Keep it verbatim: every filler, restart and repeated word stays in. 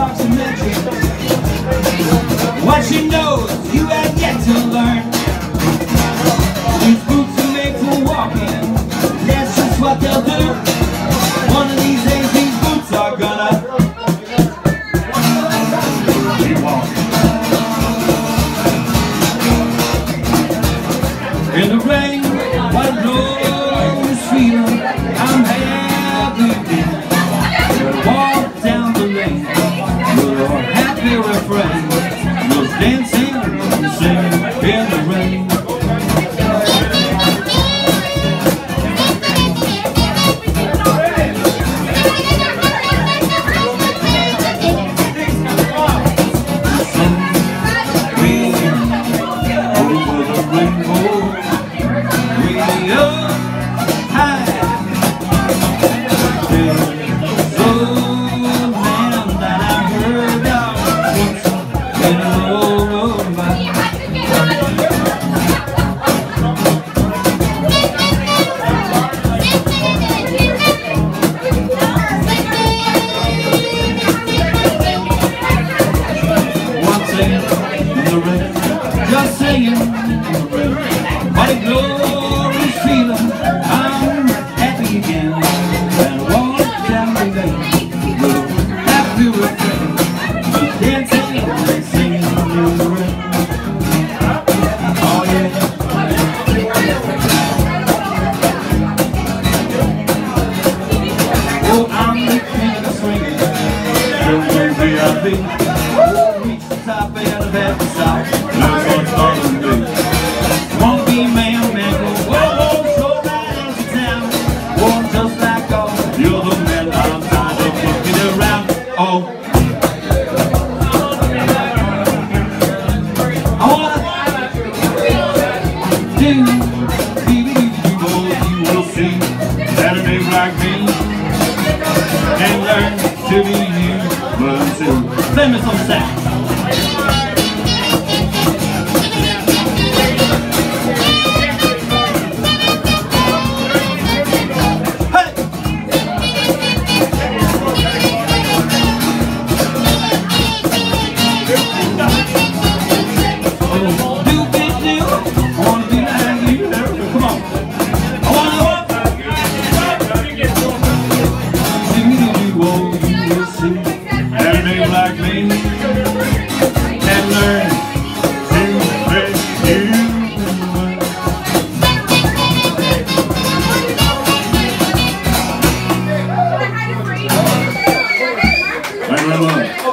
approximately what she knows you have yet to learn. These boots are made for walking, that's just what they'll do. One of these days these boots are gonna keep walking. In the rain, what a glorious feeling, I'm happy again. Walk down the lane with a happy refrain, just dancing and singing in the rain. Just singing in the rain. What a glorious feeling, I'm happy again. And walk down the lane with a happy refrain, just dancing and singing in the rain. Oh yeah. Oh, I'm the king of the swinging, don't you be a thing. Reach the top and I've had to stop. Won't be man, man, go whoa, whoa, so right into town. Whoa, just like all the other men, I'm tired of kicking around. Oh, I wanna do, baby, you will see that a name like me can learn to be human too. Play me some sax. Like me and learn to be human. Thank you very much.